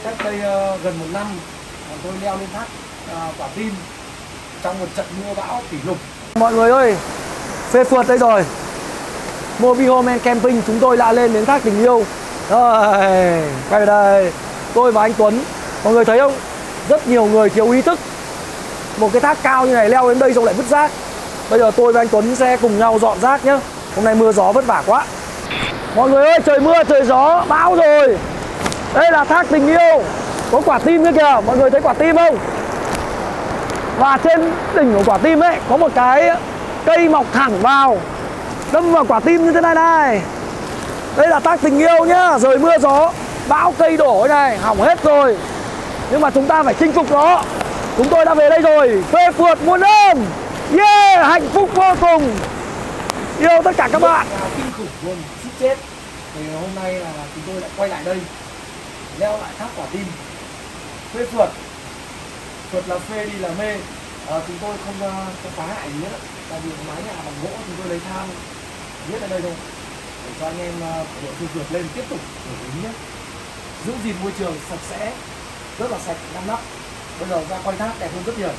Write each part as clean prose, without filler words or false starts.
cách đây gần 1 năm tôi leo lên thác Quả Tim trong một trận mưa bão kỷ lục. Mọi người ơi, phê phượt đây rồi. Mobi Home and Camping chúng tôi đã lên đến thác Tình Yêu. Rồi, quay về đây. Tôi và anh Tuấn. Mọi người thấy không? Rất nhiều người thiếu ý thức. Một cái thác cao như này leo đến đây xong lại vứt rác. Bây giờ tôi và anh Tuấn sẽ cùng nhau dọn rác nhé. Hôm nay mưa gió vất vả quá. Mọi người ơi, trời mưa, trời gió, bão rồi. Đây là thác Tình Yêu. Có quả tim nữa kìa, mọi người thấy quả tim không? Và trên đỉnh của quả tim ấy có một cái cây mọc thẳng vào, đâm vào quả tim như thế này này. Đây là thác Tình Yêu nhá. Rồi mưa gió, bão cây đổ thế này, hỏng hết rồi. Nhưng mà chúng ta phải chinh phục nó. Chúng tôi đã về đây rồi, phê phượt muôn ơn. Yeah, hạnh phúc vô cùng. Yêu tất cả các bạn. Kinh khủng luôn, suýt chết. Thì hôm nay là chúng tôi lại quay lại đây, leo lại thác Quả Tim, phê phượt. Phượt là phê, đi là mê. Chúng tôi không phá hại gì hết, tại vì mái nhà bằng gỗ chúng tôi lấy than viết ở đây thôi để cho anh em của đội phê phượt lên tiếp tục hưởng ứng nhé. Giữ gìn môi trường sạch sẽ, rất là sạch, ngăn nắp. Bây giờ ra quay thác đẹp hơn rất nhiều.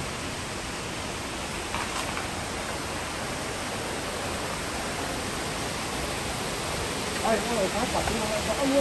Đây, có người thác Quả Tim rõ luôn.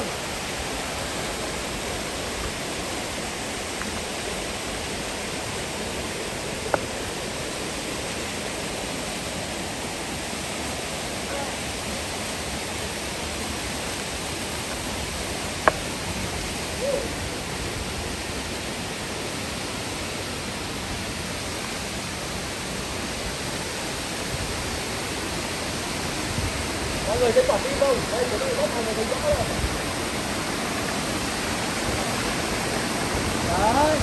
Mọi người thấy quả tim không? Đây, cái này bóc này thấy rõ rồi. Đấy.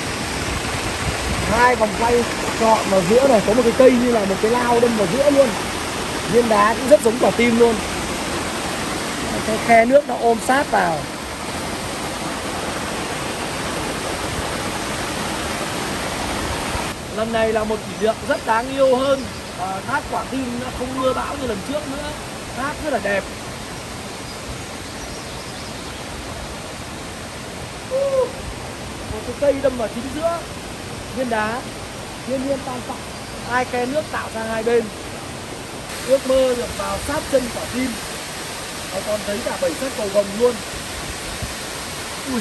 2 vòng quay trọn vào giữa này, có một cái cây như là một cái lao đâm vào giữa luôn. Viên đá cũng rất giống quả tim luôn. Cái khe nước nó ôm sát vào. Lần này là một kỷ niệm rất đáng yêu hơn. Thác Quả Tim nó không mưa bão như lần trước nữa. Thác rất là đẹp. Một cái cây đâm vào chính giữa. Viên đá thiên nhiên tan phẳng, 2 khe nước tạo ra hai bên. Ước mơ được vào sát chân Quả Tim. Và còn thấy cả 7 sắc cầu vồng luôn. Ui.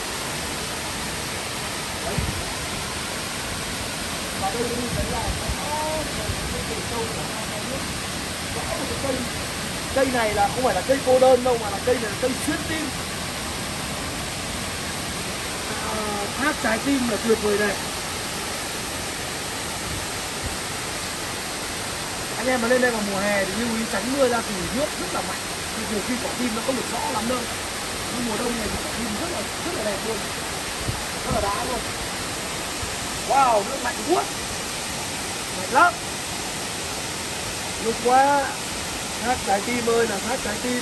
Đấy. Và đây mình thấy là cây này là không phải là cây cô đơn đâu, mà là cây này là cây xuyên tim. Thác trái tim là tuyệt vời này. Anh em mà lên đây vào mùa hè thì lưu ý tránh mưa ra, thì nước rất là mạnh, thì nhiều khi quả tim nó không được rõ lắm đâu. Nhưng mùa đông này thì quả tim rất là đẹp luôn, rất là đã luôn. Wow, nước mạnh buốt, mạnh lắm. Lúc quá. Thác trái tim ơi là thác trái tim.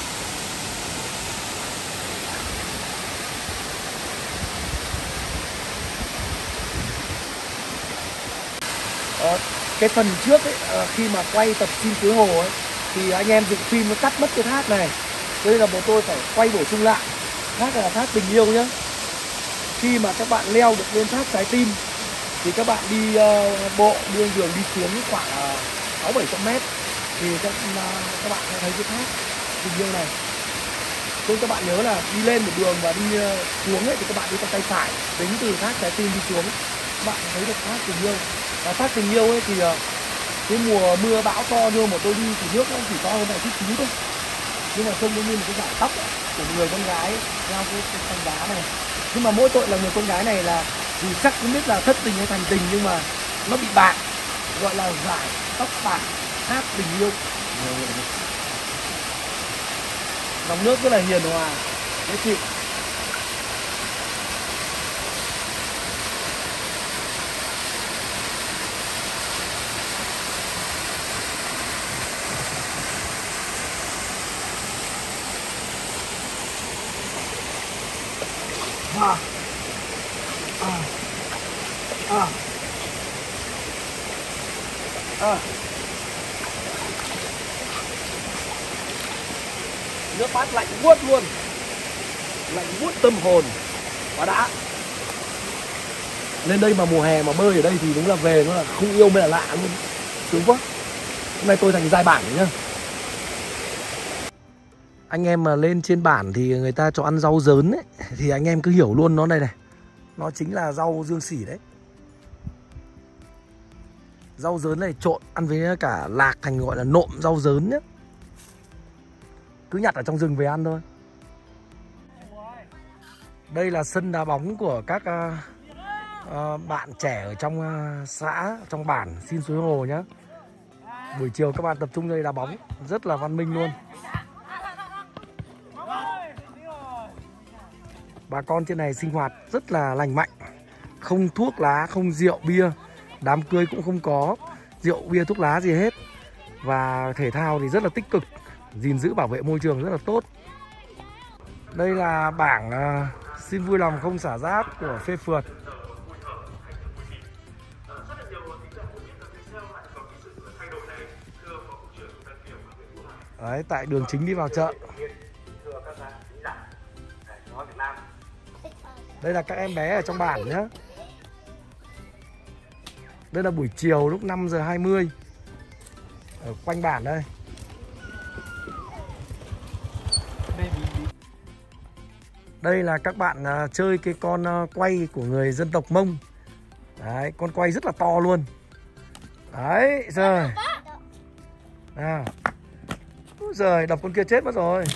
Cái phần trước ấy, khi mà quay tập phim Suối Hồ ấy, thì anh em dựng phim nó cắt mất cái thác này. Cho nên là bọn tôi phải quay bổ sung lại. Thác này là thác Tình Yêu nhá. Khi mà các bạn leo được lên thác trái tim thì các bạn đi bộ đường đi xuống khoảng 600-700 mét thì các bạn sẽ thấy cái thác Tình Yêu này. Nên các bạn nhớ là đi lên một đường và đi xuống ấy, thì các bạn đi con tay phải, tính từ thác trái tim đi xuống, các bạn thấy được thác Tình Yêu. Và thác Tình Yêu ấy thì cái mùa mưa bão to như mà tôi đi thì nước nó chỉ to hơn này chút xíu thôi, nhưng mà trông nó như một cái dải tóc ấy, của người con gái leo cái sông đá này. Nhưng mà mỗi tội là người con gái này là dù chắc không biết là thất tình hay thành tình, nhưng mà nó bị bạc, gọi là dải tóc bạc thác Tình Yêu. Dòng nước rất là hiền hòa, dễ chịu. Nước mát lạnh buốt luôn, lạnh buốt tâm hồn. quá đã. Lên đây mà mùa hè mà bơi ở đây thì đúng là về nó là không yêu mới là lạ luôn. Sướng quá. Hôm nay tôi thành giai bản nhá. Anh em mà lên trên bản thì người ta cho ăn rau dớn ấy, thì anh em cứ hiểu luôn nó đây này. Nó chính là rau dương sỉ đấy. Rau dớn này trộn ăn với cả lạc thành gọi là nộm rau dớn nhá. Cứ nhặt ở trong rừng về ăn thôi. Đây là sân đá bóng của các bạn trẻ ở trong xã, trong bản Xin Suối Hồ nhá. Buổi chiều các bạn tập trung đây đá bóng, rất là văn minh luôn. Bà con trên này sinh hoạt rất là lành mạnh. Không thuốc lá, không rượu bia. Đám cưới cũng không có rượu bia thuốc lá gì hết. Và thể thao thì rất là tích cực, gìn giữ bảo vệ môi trường rất là tốt. Đây là bảng xin vui lòng không xả rác của Phê Phượt. Đấy, tại đường chính đi vào chợ. Đây là các em bé ở trong bản nhé. Đây là buổi chiều lúc 5:20 ở quanh bản đây. Đây là các bạn chơi cái con quay của người dân tộc Mông. Đấy, con quay rất là to luôn. Đấy, rồi. Nào. Rồi, đập con kia chết mất rồi.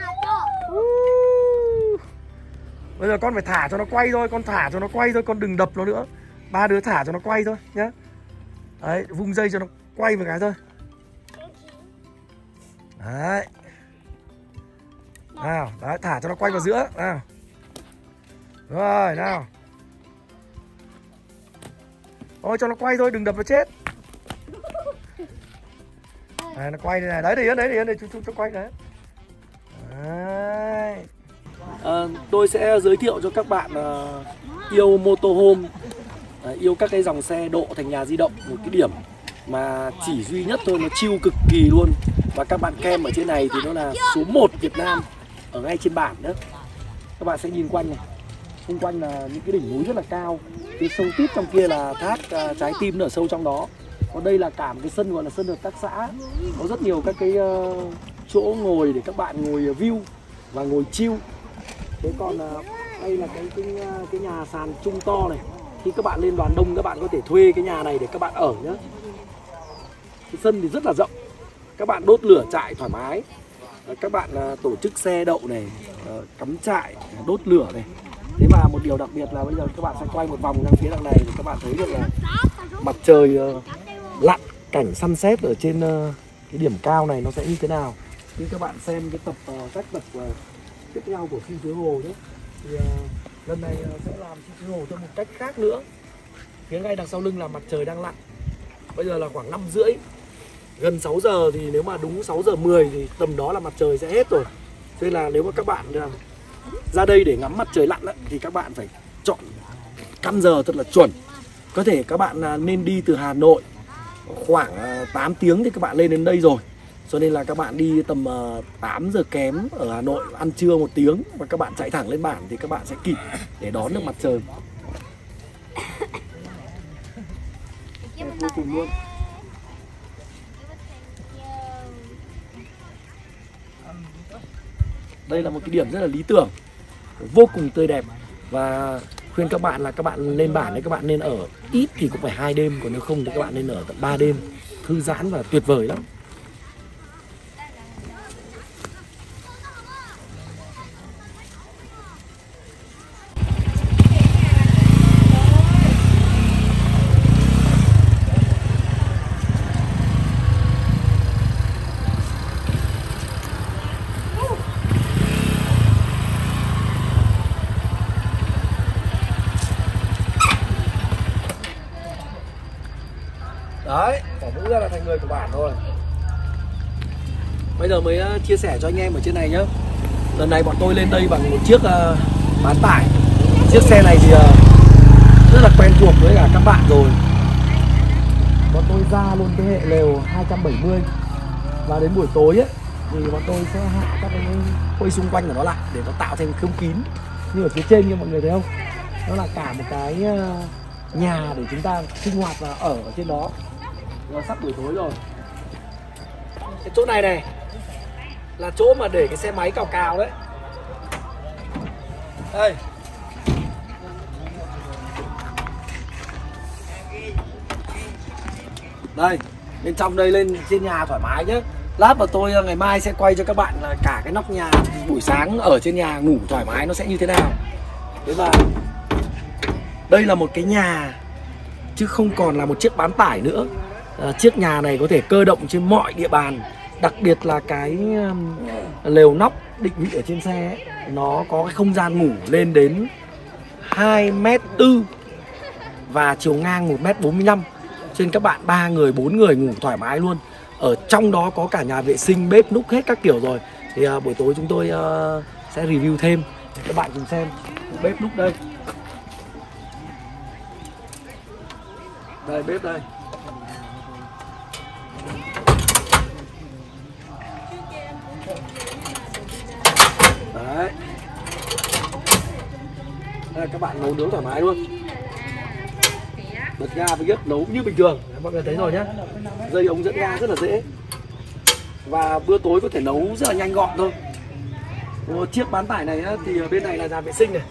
Bây giờ con phải thả cho nó quay thôi, con thả cho nó quay thôi, con đừng đập nó nữa. Ba đứa thả cho nó quay thôi nhá. Đấy, vung dây cho nó quay một cái thôi. Đấy. Nào, đấy, thả cho nó quay vào giữa. Nào. Rồi, nào. Ôi, cho nó quay thôi, đừng đập nó chết. Đấy, nó quay đây này. Đấy, để chú cho quay đấy. Đấy. Tôi sẽ giới thiệu cho các bạn yêu motorhome, yêu các cái dòng xe độ thành nhà di động. Một cái điểm mà chỉ duy nhất thôi, nó chill cực kỳ luôn. Và các bạn kem ở trên này thì nó là số 1 Việt Nam, ở ngay trên bản đó. Các bạn sẽ nhìn quanh này, xung quanh là những cái đỉnh núi rất là cao. Cái sâu tít trong kia là thác Trái Tim nó ở sâu trong đó. Còn đây là cả một cái sân gọi là sân hợp tác xã. Có rất nhiều các cái chỗ ngồi để các bạn ngồi view và ngồi chill. Thế còn đây là cái nhà sàn chung to này. Khi các bạn lên đoàn đông các bạn có thể thuê cái nhà này để các bạn ở nhé. Cái sân thì rất là rộng. Các bạn đốt lửa trại thoải mái. Các bạn tổ chức xe đậu này, cắm trại, đốt lửa này. Thế mà một điều đặc biệt là bây giờ các bạn sẽ quay một vòng sang phía đằng này thì các bạn thấy được là mặt trời lặn, cảnh sunset ở trên cái điểm cao này nó sẽ như thế nào. Khi các bạn xem cái các tập tiếp theo của Xin Suối Hồ nhé, thì lần này sẽ làm Xin Suối Hồ theo một cách khác nữa. Phía ngay đằng sau lưng là mặt trời đang lặn. Bây giờ là khoảng 5:30, gần 6 giờ thì nếu mà đúng 6:10 thì tầm đó là mặt trời sẽ hết rồi. Nên là nếu mà các bạn ra đây để ngắm mặt trời lặn ấy, thì các bạn phải chọn căn giờ thật là chuẩn. Có thể các bạn nên đi từ Hà Nội khoảng 8 tiếng thì các bạn lên đến đây rồi. Cho nên là các bạn đi tầm 8 giờ kém ở Hà Nội, ăn trưa 1 tiếng và các bạn chạy thẳng lên bản thì các bạn sẽ kịp để đón được mặt trời. Vô cùng luôn. Đây là một cái điểm rất là lý tưởng, vô cùng tươi đẹp. Và khuyên các bạn là các bạn lên bản đấy các bạn nên ở ít thì cũng phải 2 đêm. Còn nếu không thì các bạn nên ở tận 3 đêm. Thư giãn và tuyệt vời lắm. Đấy, bỏ mũ ra là thành người của bản thôi. Bây giờ mới chia sẻ cho anh em ở trên này nhá. Lần này bọn tôi lên đây bằng một chiếc bán tải. Chiếc xe này thì rất là quen thuộc với cả các bạn rồi. Bọn tôi ra luôn cái hệ lều 270. Và đến buổi tối ấy, thì bọn tôi sẽ hạ các cái quây xung quanh của nó lại để nó tạo thành không kín. như ở phía trên như mọi người thấy không, nó là cả một cái nhà để chúng ta sinh hoạt và ở trên đó. Nó sắp buổi tối rồi. Cái chỗ này này là chỗ mà để cái xe máy cào cào đấy. Đây. Đây, bên trong đây lên trên nhà thoải mái nhé. Lát mà tôi ngày mai sẽ quay cho các bạn là cả cái nóc nhà buổi sáng ở trên nhà ngủ thoải mái nó sẽ như thế nào. Thế và đây là một cái nhà chứ không còn là một chiếc bán tải nữa. Chiếc nhà này có thể cơ động trên mọi địa bàn. Đặc biệt là cái lều nóc định vị ở trên xe ấy, nó có cái không gian ngủ lên đến 2m4 và chiều ngang 1m45. Cho nên các bạn 3 người 4 người ngủ thoải mái luôn. Ở trong đó có cả nhà vệ sinh, bếp núc hết các kiểu rồi. Thì buổi tối chúng tôi sẽ review thêm để các bạn cùng xem. Bếp núc đây. Đây bếp đây. Đấy. Đây, các bạn nấu nướng thoải mái luôn. Bật ga với bếp nấu như bình thường. Đấy, mọi người thấy rồi nhé. Dây ống dẫn ga rất là dễ. Và bữa tối có thể nấu rất là nhanh gọn thôi. Chiếc bán tải này thì bên này là nhà vệ sinh này.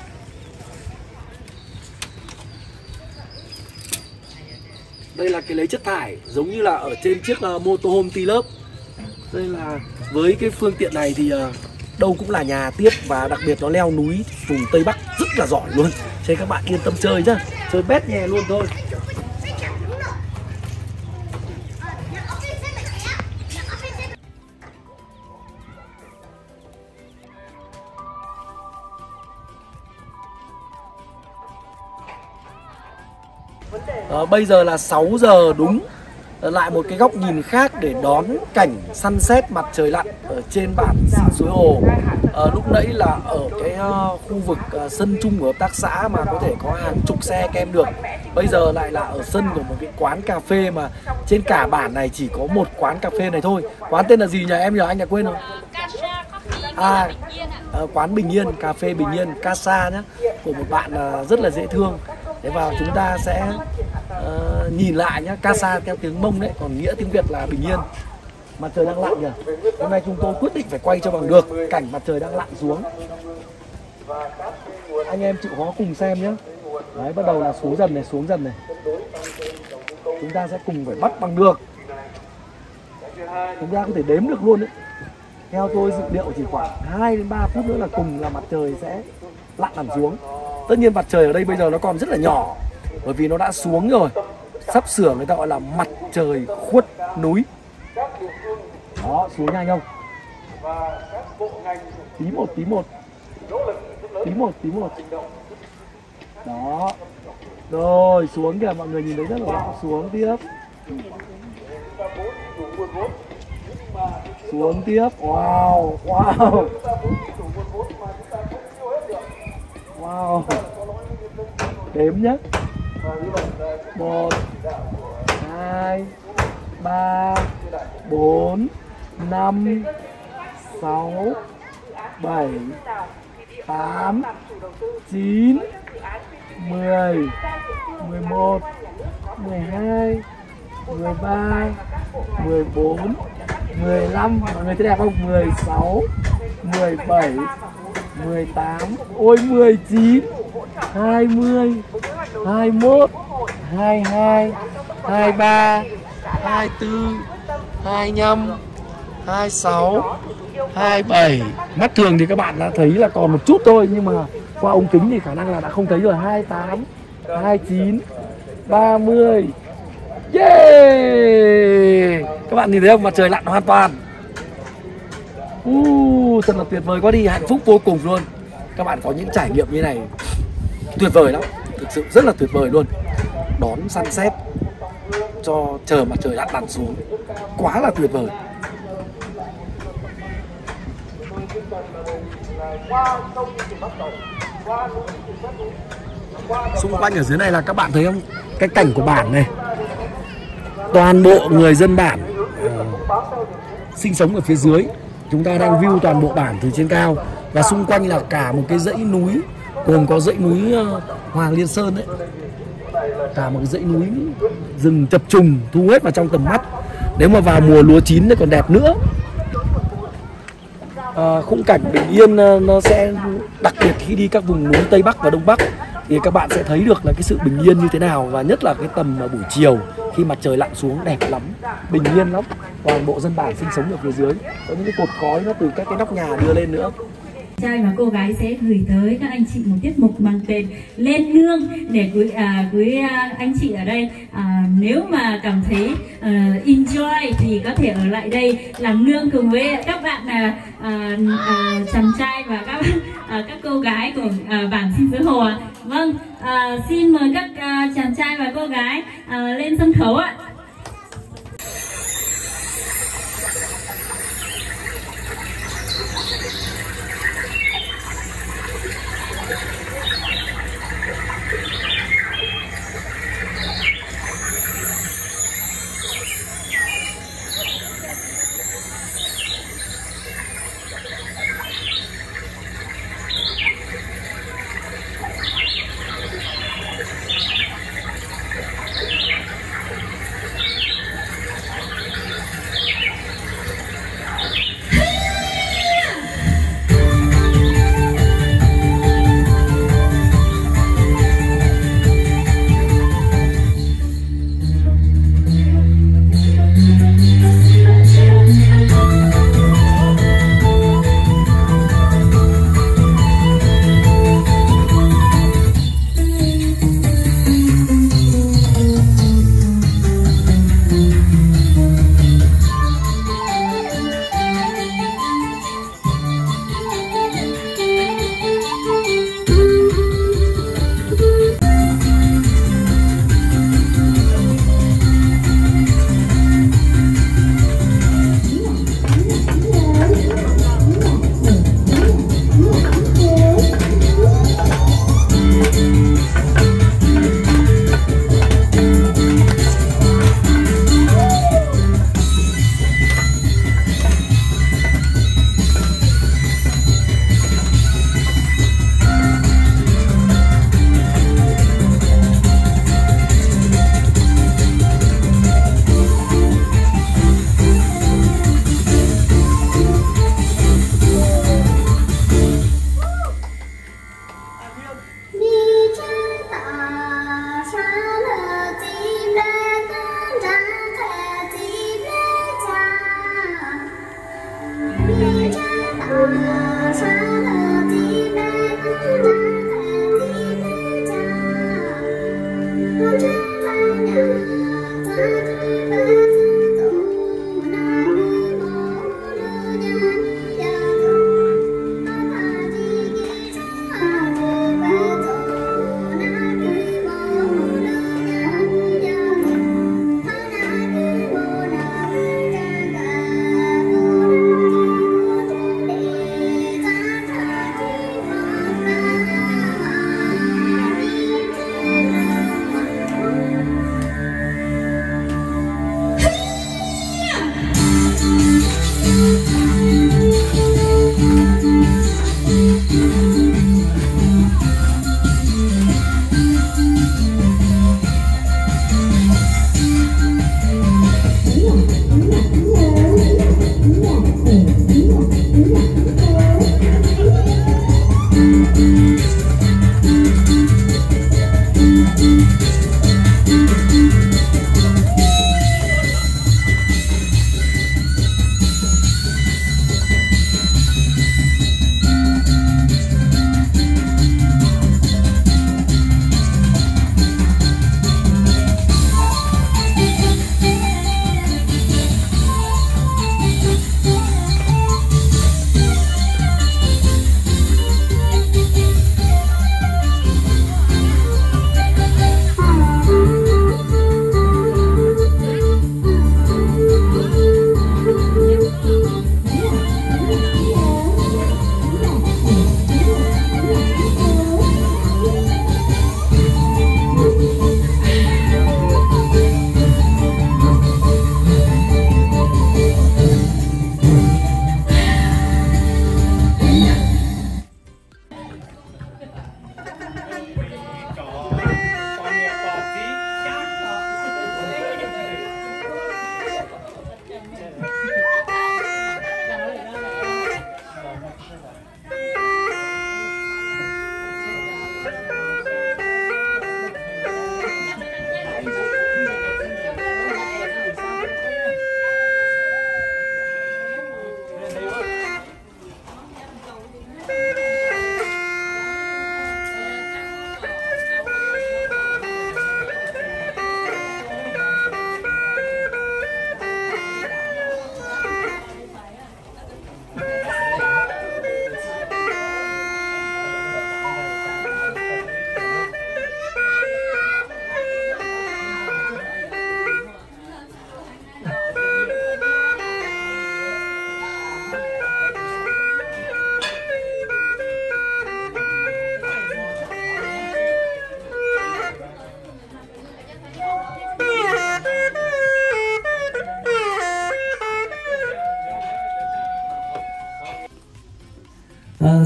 Đây là cái lấy chất thải giống như là ở trên chiếc motorhome T-Love. Đây là với cái phương tiện này thì đâu cũng là nhà tiếp. Và đặc biệt nó leo núi vùng Tây Bắc rất là giỏi luôn. Cho nên các bạn yên tâm chơi nhá. Chơi bét nhè luôn thôi. Bây giờ là 6 giờ đúng. Lại một cái góc nhìn khác để đón cảnh sunset mặt trời lặn ở trên bản Xin Suối Hồ. Lúc nãy là ở cái khu vực sân chung của hợp tác xã mà có thể có hàng chục xe kem được. Bây giờ lại là ở sân của một cái quán cà phê mà trên cả bản này chỉ có một quán cà phê này thôi. Quán tên là gì nhỉ em nhờ anh đã quên rồi. Quán Bình Yên, cà phê Bình Yên, Casa nhé, của một bạn rất là dễ thương. Thế vào chúng ta sẽ nhìn lại nhé, Casa theo tiếng Mông đấy, còn nghĩa tiếng Việt là Bình Yên. Mặt trời đang lặn kìa. Hôm nay chúng tôi quyết định phải quay cho bằng được cảnh mặt trời đang lặn xuống. Anh em chịu khó cùng xem nhé. Đấy, bắt đầu là xuống dần này. Chúng ta sẽ cùng phải bắt bằng được. Chúng ta có thể đếm được luôn đấy. Theo tôi dự liệu chỉ khoảng 2 đến 3 phút nữa là cùng là mặt trời sẽ lặn hẳn xuống. Tất nhiên mặt trời ở đây bây giờ nó còn rất là nhỏ, bởi vì nó đã xuống rồi. Sắp sửa người ta gọi là mặt trời khuất núi. Đó, xuống nhanh không? Tí một. Đó. Rồi, xuống kìa, mọi người nhìn thấy rất là rõ. Xuống tiếp. Xuống tiếp. Wow. Đếm nhé. 1 2 3 4 5 6 7 8 9 10 11 12 13 14 15. Mọi người thấy đẹp không? 16 17 18. Ôi 19 20 21 22 23 24 25 26 27. Mắt thường thì các bạn đã thấy là còn một chút thôi, nhưng mà qua ống kính thì khả năng là đã không thấy rồi. 28 29 30. Yeah! Các bạn nhìn thấy không? Mặt trời lặn hoàn toàn. Thật là tuyệt vời quá đi, hạnh phúc vô cùng luôn. Các bạn có những trải nghiệm như này tuyệt vời lắm, thực sự rất là tuyệt vời luôn. Đón sunset cho chờ mặt trời lặn xuống, quá là tuyệt vời. Xung quanh ở dưới này là các bạn thấy không? Cái cảnh của bản này, toàn bộ người dân bản sinh sống ở phía dưới. Chúng ta đang view toàn bộ bản từ trên cao. Và xung quanh là cả một cái dãy núi, gồm có dãy núi Hoàng Liên Sơn đấy, cả một cái dãy núi rừng chập trùng thu hết vào trong tầm mắt. Nếu mà vào mùa lúa chín thì còn đẹp nữa. Khung cảnh bình yên nó sẽ đặc biệt khi đi các vùng núi Tây Bắc và Đông Bắc thì các bạn sẽ thấy được là cái sự bình yên như thế nào, và nhất là cái tầm buổi chiều khi mặt trời lặn xuống đẹp lắm, bình yên lắm. Toàn bộ dân bản sinh sống ở phía dưới, có những cái cột khói nó từ các cái nóc nhà đưa lên nữa. Trai và cô gái sẽ gửi tới các anh chị một tiết mục mang tên Lên Nương để quý anh chị ở đây nếu mà cảm thấy enjoy thì có thể ở lại đây làm nương cùng với các bạn chàng trai và các cô gái của bản Xin Suối Hồ ạ. Vâng, xin mời các chàng trai và cô gái lên sân khấu ạ.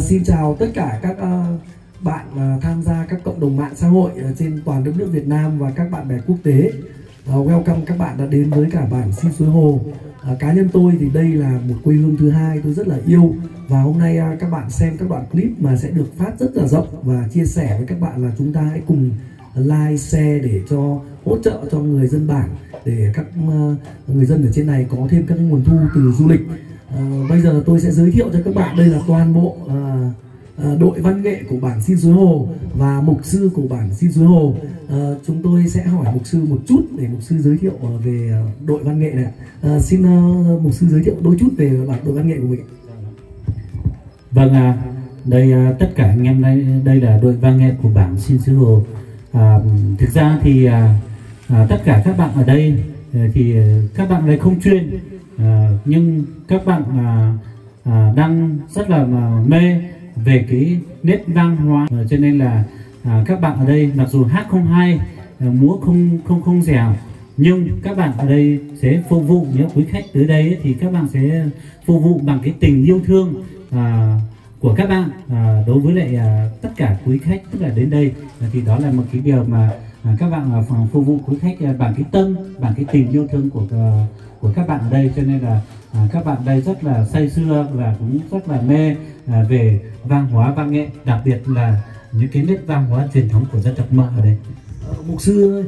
Xin chào tất cả các bạn tham gia các cộng đồng mạng xã hội trên toàn đất nước Việt Nam và các bạn bè quốc tế. Welcome các bạn đã đến với cả bản Xin Suối Hồ. Cá nhân tôi thì đây là một quê hương thứ hai tôi rất là yêu, và hôm nay các bạn xem các đoạn clip mà sẽ được phát rất là rộng và chia sẻ với các bạn là chúng ta hãy cùng like, share để cho hỗ trợ cho người dân bản, để các người dân ở trên này có thêm các nguồn thu từ du lịch. Bây giờ tôi sẽ giới thiệu cho các bạn, đây là toàn bộ đội văn nghệ của bản Xin Suối Hồ và mục sư của bản Xin Suối Hồ. Chúng tôi sẽ hỏi mục sư một chút để mục sư giới thiệu về đội văn nghệ này. Xin mục sư giới thiệu đôi chút về đội văn nghệ của mình. Vâng, đây tất cả anh em đây là đội văn nghệ của bản Xin Suối Hồ. Thực ra thì tất cả các bạn ở đây thì các bạn đây không chuyên, nhưng các bạn đang rất là mê về cái nét văn hóa, cho nên là các bạn ở đây mặc dù hát không hay, múa không dẻo, nhưng các bạn ở đây sẽ phục vụ những quý khách tới đây ấy, thì các bạn sẽ phục vụ bằng cái tình yêu thương của các bạn đối với lại tất cả quý khách, tức là đến đây thì đó là một cái điều mà các bạn phục vụ quý khách bằng cái tâm, bằng cái tình yêu thương của các bạn ở đây, cho nên là các bạn đây rất là say sưa và cũng rất là mê về văn hóa văn nghệ, đặc biệt là những cái nét văn hóa truyền thống của dân tộc Mông ở đây. Mục sư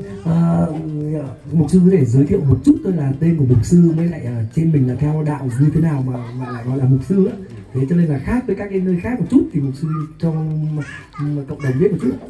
có thể giới thiệu một chút thôi là tên của mục sư với lại trên mình là theo đạo như thế nào mà lại gọi là mục sư á, thế cho nên là khác với các cái nơi khác một chút, thì mục sư cho cộng đồng biết một chút.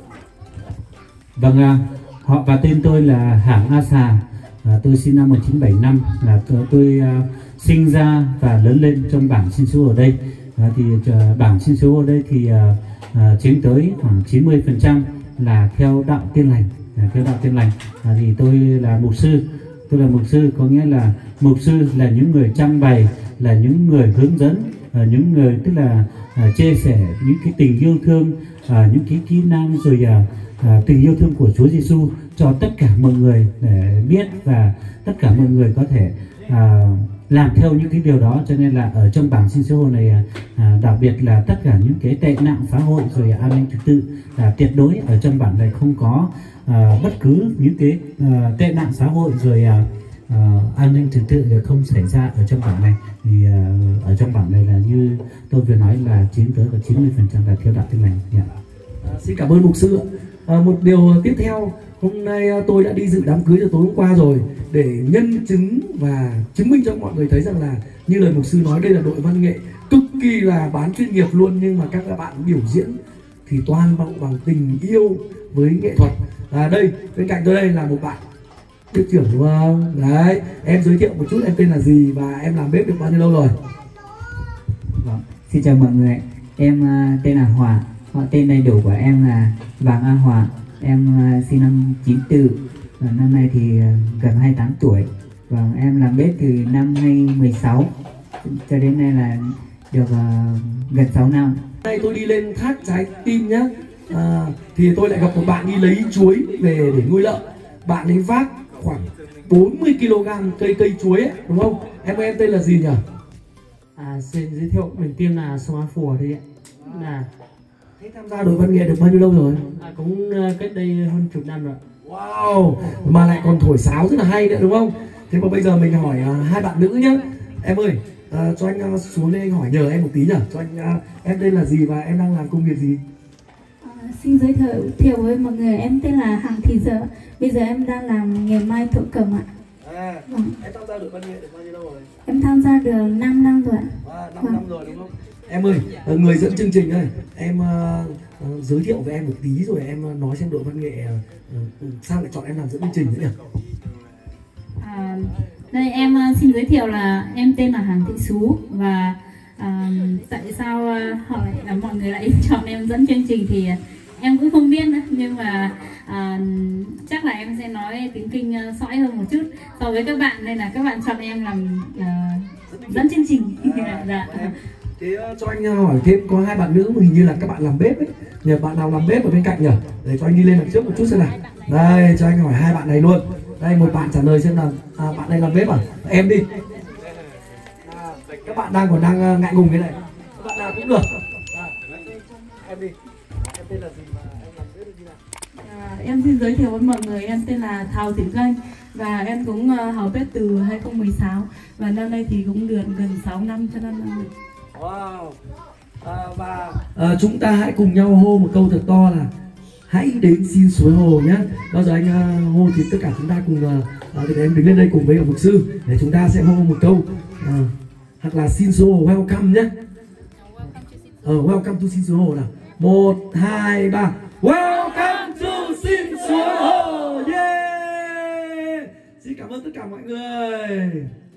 Vâng, họ và tên tôi là Hảng A Sà. Tôi sinh năm 1975, là tôi sinh ra và lớn lên trong bản Xin Suối Hồ ở đây. Thì bản Xin Suối Hồ ở đây thì chiếm tới khoảng 90% là theo đạo Tin Lành. Theo đạo Tin Lành thì tôi là mục sư. Tôi là mục sư có nghĩa là mục sư là những người trang bày, là những người hướng dẫn, những người tức là chia sẻ những cái tình yêu thương, những cái kỹ năng rồi tình yêu thương của Chúa Giêsu cho tất cả mọi người để biết, và tất cả mọi người có thể làm theo những cái điều đó. Cho nên là ở trong bản Xin Suối Hồ này đặc biệt là tất cả những cái tệ nạn xã hội rồi an ninh trật tự là tuyệt đối ở trong bản này không có bất cứ những cái tệ nạn xã hội rồi an ninh trật tự không xảy ra ở trong bản này. Thì ở trong bản này là như tôi vừa nói là chiếm tới 90% là theo đạo Tin Lành. Xin cảm ơn mục sư. Một điều tiếp theo, hôm nay tôi đã đi dự đám cưới từ tối hôm qua rồi để nhân chứng và chứng minh cho mọi người thấy rằng là như lời mục sư nói, đây là đội văn nghệ cực kỳ là bán chuyên nghiệp luôn, nhưng mà các bạn biểu diễn thì toàn bằng tình yêu với nghệ thuật. Đây bên cạnh tôi đây là một bạn bếp trưởng đúng không? Đấy, em giới thiệu một chút em tên là gì và em làm bếp được bao nhiêu lâu rồi? Vâng, xin chào mọi người, em tên là Hòa. Họ tên đầy đủ của em là Vàng A Hòa. Em sinh năm 94, năm nay thì gần 28 tuổi. Và em làm bếp từ năm 2016 cho đến nay là được gần 6 năm. Đây tôi đi lên thác Trái Tim nhá, thì tôi lại gặp một bạn đi lấy chuối về để nuôi lợn. Bạn ấy vác khoảng 40 kg cây chuối ấy, đúng không? Em tên là gì nhỉ? Xin giới thiệu mình tên là Sông A Phùa đây ạ. Thế tham gia đội văn nghệ được bao nhiêu lâu rồi? Cũng cách đây hơn chục năm rồi. Wow, mà lại còn thổi sáo rất là hay nữa đúng không? Thế mà bây giờ mình hỏi hai bạn nữ nhá. Em ơi, cho anh xuống đây anh hỏi nhờ em một tí nhỉ? Cho anh em tên là gì và em đang làm công việc gì? Xin giới thiệu với mọi người, em tên là Hằng Thị Dợ. Bây giờ em đang làm nghề may thổ cẩm ạ. Vâng. Em tham gia đội văn nghệ được bao nhiêu lâu rồi? Em tham gia được 5 năm rồi ạ. 5 năm rồi đúng không? Em ơi, người dẫn chương trình ơi, em giới thiệu với em một tí rồi em nói xem đội văn nghệ sao lại chọn em làm dẫn chương trình nữa nhỉ? Đây em xin giới thiệu là em tên là Hằng Thị Sú, và tại sao mọi người lại chọn em dẫn chương trình thì em cũng không biết nữa, nhưng mà chắc là em sẽ nói tiếng Kinh sõi hơn một chút so với các bạn, nên là các bạn chọn em làm dẫn chương trình. Dạ. Thế cho anh hỏi thêm, có hai bạn nữ mà hình như là các bạn làm bếp ấy, nhờ bạn nào làm bếp ở bên cạnh nhỉ? Để cho anh đi lên đằng trước một chút xem nào. Đây, cho anh hỏi hai bạn này luôn. Đây, một bạn trả lời xem là bạn này làm bếp à? Em đi. Các bạn còn đang ngại ngùng thế này. Các bạn nào cũng được. em đi. Em tên là gì mà em làm biết được như nào? Em xin giới thiệu với mọi người, em tên là Thảo Thị Doanh và em cũng học Tết từ 2016 và năm nay thì cũng được gần 6 năm cho nên là... Wow. Và chúng ta hãy cùng nhau hô một câu thật to là hãy đến xin suối Hồ nhé. Bao giờ anh hô thì tất cả chúng ta cùng thì em đứng lên đây cùng với mục sư để chúng ta sẽ hô một câu hoặc là xin suối Hồ welcome nhé. Welcome to xin suối Hồ nào. 1, 2, 3. Welcome to xin suối Hồ. Yeah. Xin cảm ơn tất cả mọi người.